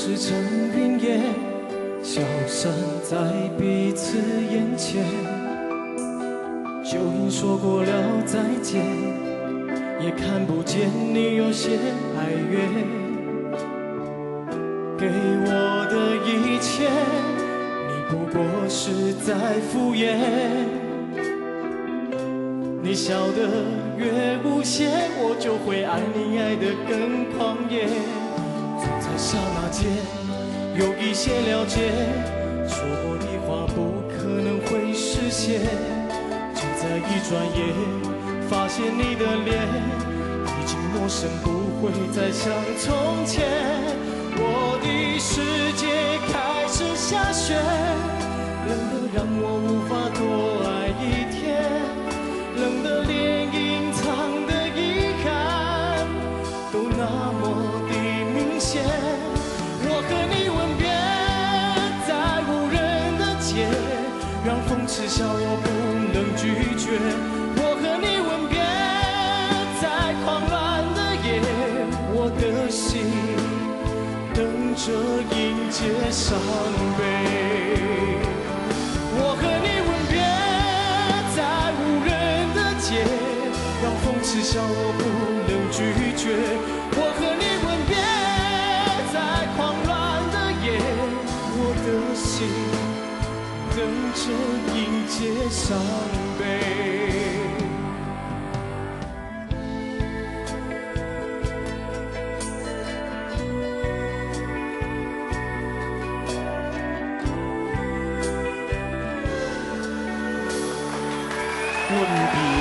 石成云烟，消散在彼此眼前。就因说过了再见，也看不见你有些哀怨。给我的一切，你不过是在敷衍。你笑得越无邪，我就会爱你爱得更狂野。总在刹那间有一些了解，说过的话不可能会实现。就在一转眼，发现你的脸已经陌生，不会再像从前。我的世界开始下雪，冷得让我无法多爱一天，冷得连隐藏的遗憾都那么的明显。我和你吻别在无人的街，让风痴笑我不能拒绝。我和你吻别在狂乱的夜，我的心等着迎接伤悲。我和你吻别在无人的街，让风痴笑我不能拒绝。我和你吻别在狂乱的夜，我的心等着迎接伤悲。 吻别